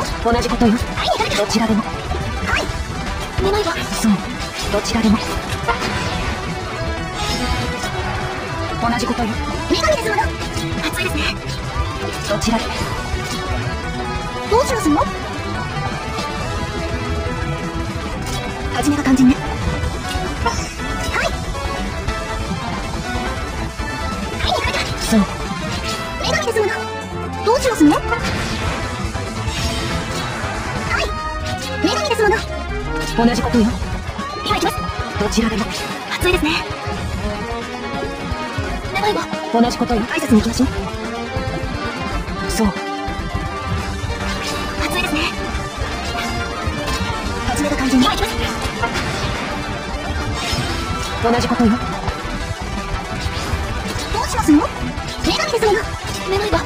同じことよ。 はい、 どちらでも。 はい。願いは。 そう。どちらでも。同じことよ。 女神ですもの。熱いですね。 どちらで。 どうしますの？始めが肝心ね。はい。はい、願いが。 そう。 女神ですもの。どうしますの？はい。女神ですもの。 同じことよ。 今行きます。 どちらでも。 熱いですね。願いは。 同じことよ。 挨拶に行きましょう。 そう。 熱いですね。始めが肝心ね。今行きます。 同じことよ。 どうしますの？女神ですもの。願いは。